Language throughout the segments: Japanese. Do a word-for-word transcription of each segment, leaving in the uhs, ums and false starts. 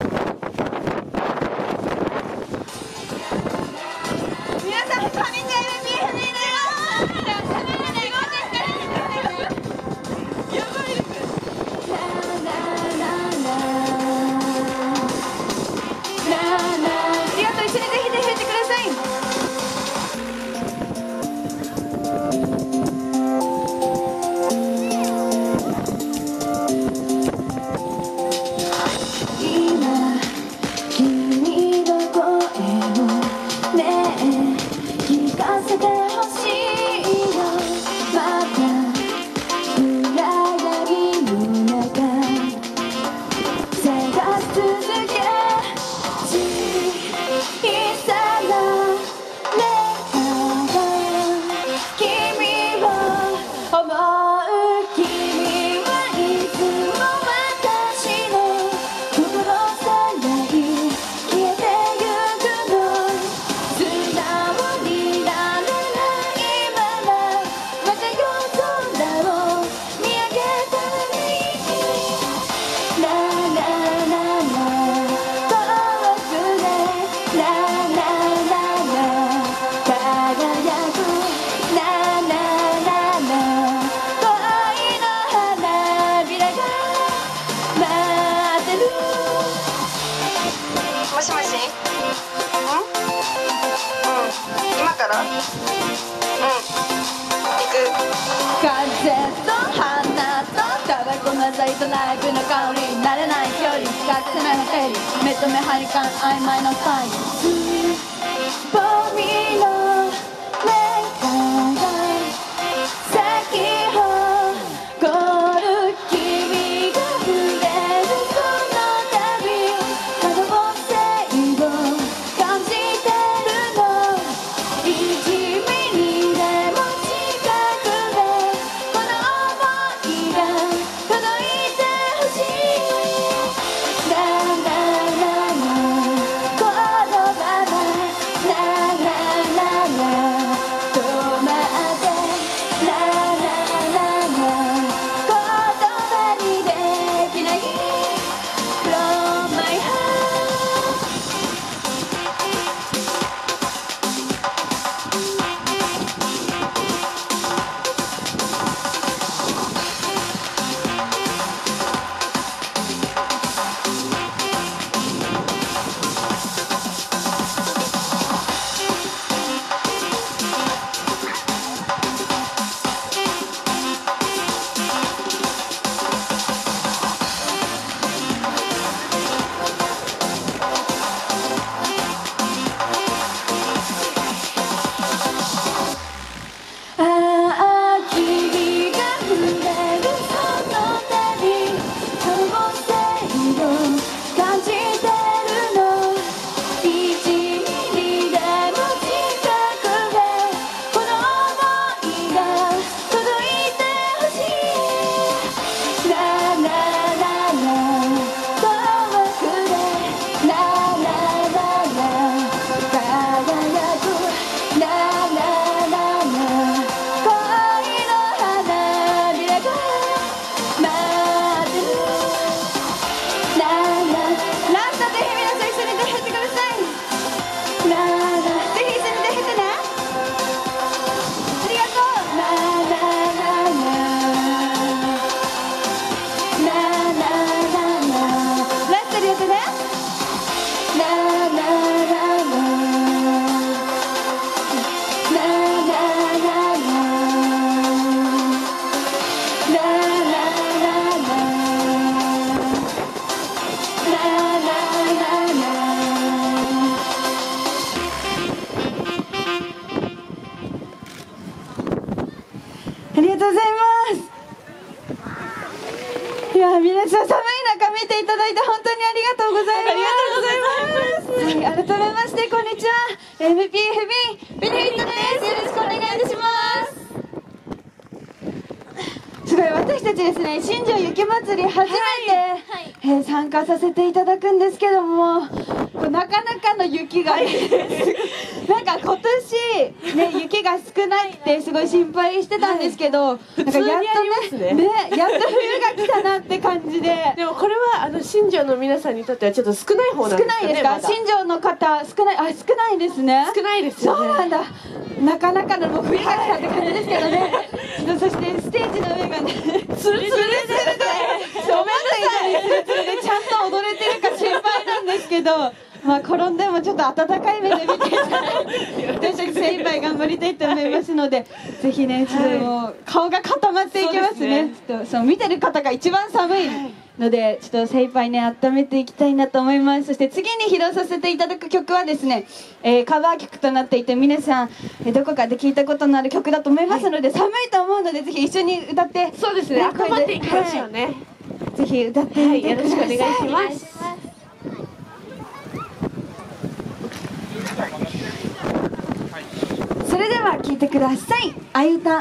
すすごい、私たちですね、新庄雪まつり初めて、はいえー、参加させていただくんですけども、こうなかなかの雪が、はい、なんか今年、ね、雪が少ないってすごい心配してたんですけど、はい、なんかやっとね、ね、やっと冬が来たなって感じで。 でもこれはあの新庄の皆さんにとってはちょっと少ない方なんですかね。少ないですか、ま、 新庄の方少ない、あ、少ないですね。 少ないですよね。 そうなんだ。なかなかのもう冬が来たって感じですけどね。そしてステージの上がね、ツルツルで、ごめんなさい、ツルツルでちゃんと踊れてるか心配なんですけど、まあ転んでもちょっと温かい目で見ていただいて、私たち精一杯頑張りたいと思いますので、ぜひね、ちょっともう顔が固まっていきますね。ちょっとその見てる方が一番寒いので、ちょっと精一杯ね温めていきたいなと思います。そして次に披露させていただく曲はですね、えー、カバー曲となっていて、皆さん、えー、どこかで聴いたことのある曲だと思いますので、はい、寒いと思うのでぜひ一緒に歌って、 そうですね、温まっていきましょうね。 はい、ぜひ歌ってみてください。はい、よろしくお願いします。それでは聴いてください。あいうた。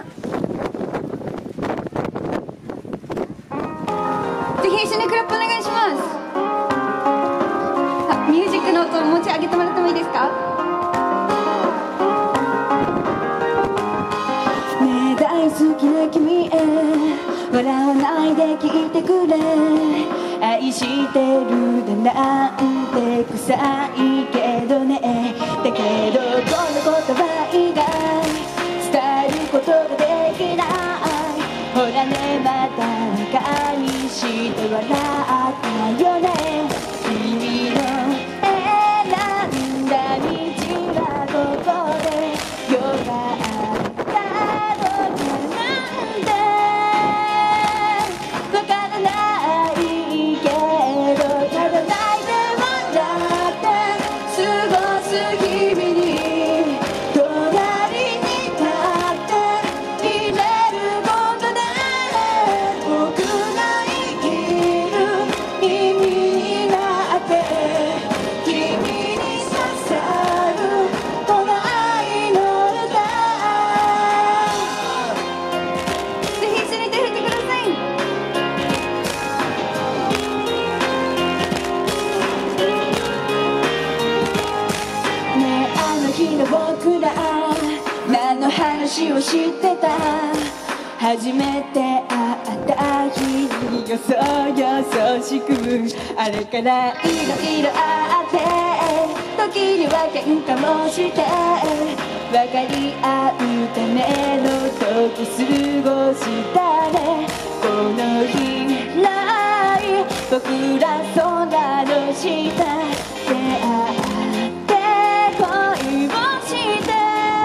ぜひ一緒にクラップお願いします。あ、ミュージックの音をもうちょい上げてもらってもいいですか。ねえ大好きな君へ、笑わないで聞いてくれ、愛してるだなんて臭いけどね、だけどこの言葉以外伝えることができない。ほらね、またバカにして笑ったよね。君の選んだ道はここでよかったのかなんてわからないけど、ただ泣いて笑って過ごす日々に隣に立っていれることで、僕が生きる意味になって、君に刺さるこの愛の歌。ぜひ一緒に手振ってください。ねえ、あの日の僕ら何の話をしてた。初めて会った日によそよそしく、あれからいろいろあって、時には喧嘩もして分かり合うための時過ごしたね。この日来僕ら空の下出会って恋をして、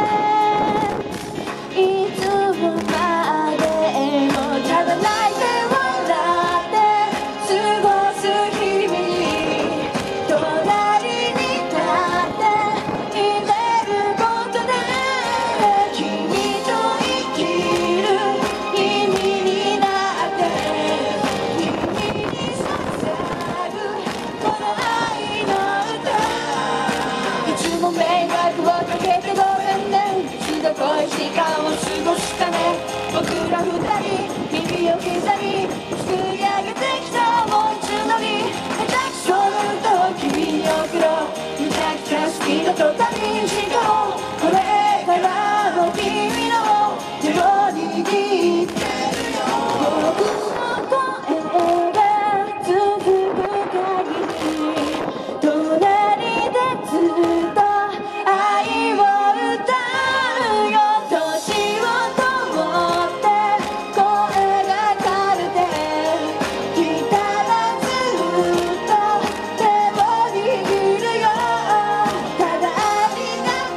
いつまでもただ泣いて笑って過ごす日々に隣に立っていれることで、君と生きる意味になって、君に刺さるこの愛の歌。いつも迷惑をかけてごめんね、すごい時間を過ごしたね。僕ら二人耳を刻み作り上げてきたもんちゅうのに、下手くそな歌を君に送ろう。めちゃくちゃ好きだと旅しよう。これからも君の手を握ってるよ。僕の声が続く限り隣でずっと愛を歌うよ。年をとって声が枯れてきたらずっと手を握るよ。ただありが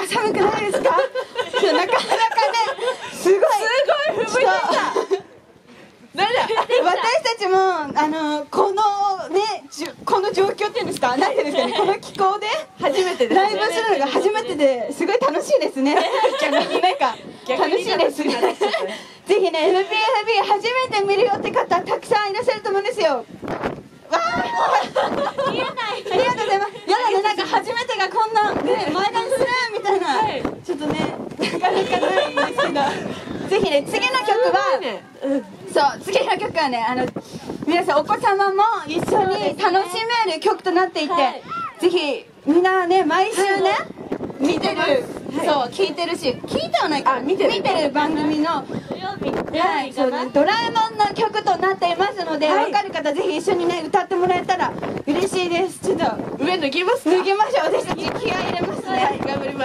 寒くないですか？ちょなかなかねすごいすごい、ふぶいてきた。なんだ。 私たちもあのこのねじゅこの状況っていうんですか、なんていうんですかね、この気候で初めてです。 ライブするのが初めてですごい楽しいですね。なんか楽しいですね。ぜひね エムピーエフビー 初めて見るよって方たくさんいらっしゃると思うんですよ。わあ、 見えない。 ありがとうございます。やだね、なんか初めてがこんなね前段するみたいな、 はいちょっとねなかなかないんですけど、ぜひね次の曲は、 ね、うん、 そう次の曲はね、あの皆さんお子様も一緒に楽しめる曲となっていて、 はい、 ぜひみんなね毎週ね、はい、見てる、はい、そう聞いてるし、聞いてはないか、 あ見てる見てる番組のはい、そうね、ドラえもんの曲となっていますので、 はい、 分かる方ぜひ一緒にね歌ってもらえたら嬉しいです。ちょっと上脱ぎますか？ 脱ぎましょう。私たち気合い入れますね。 はい、頑張ります。